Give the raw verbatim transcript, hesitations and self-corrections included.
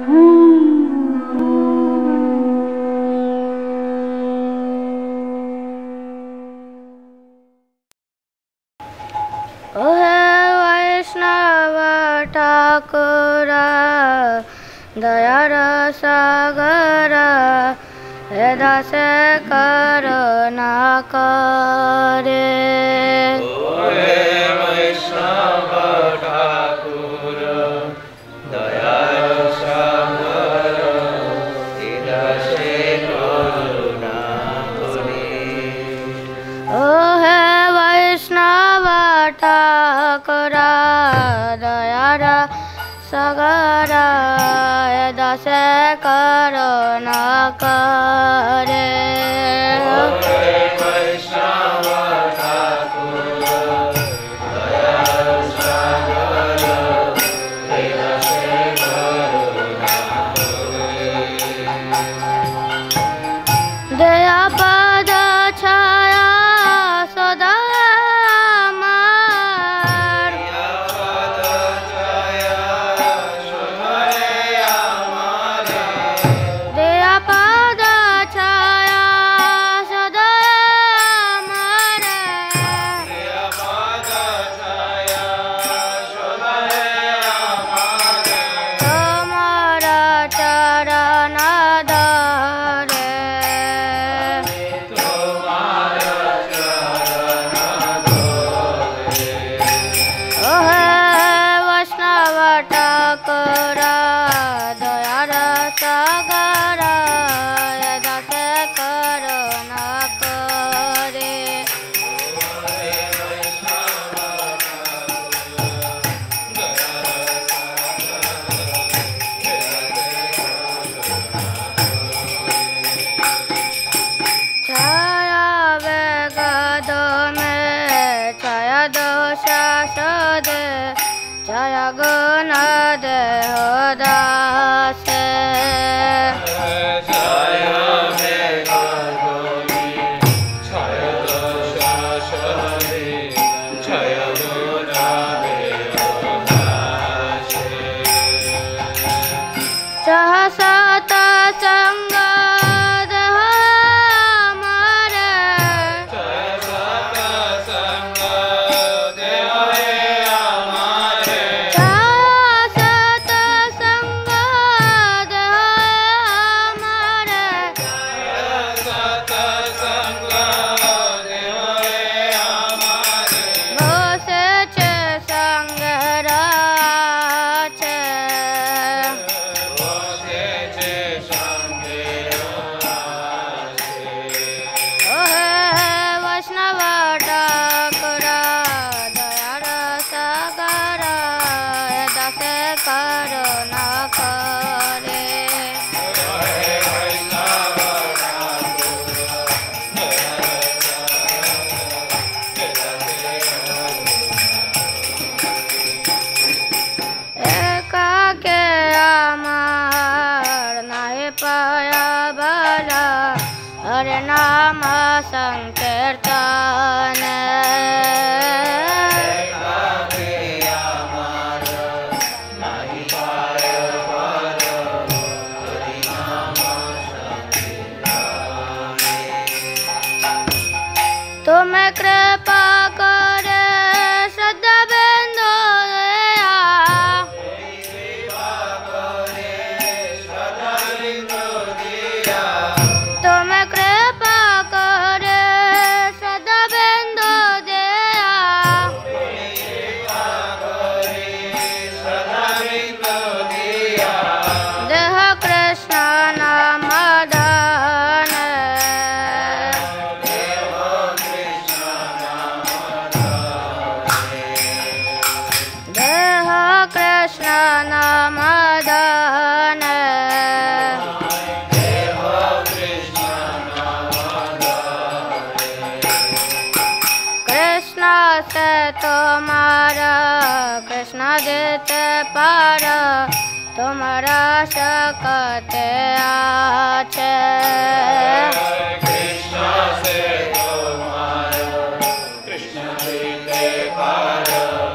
दयार सागर दास करुणा करे। वैष्णव ठाकुर दयार सागर दास करुणा करे। ओ हे वैष्णव ठाकुर दयार सागर दास करुणा करे। वैष्णव ठाकुर दयार सागर दास करुणा करे। दया पद छाया सदा संकीर्तन तुम कृपा करे श्रद्धा बिंदु तुम कृपा करे श्रद्धा बिंदु देह कृष्ण नाम दान देह कृष्ण नाम दान कृष्ण से तुम्हारा कृष्ण देते पार तुम्हारा सकते आछे कृष्ण से तुम्हारा कृष्ण देते पार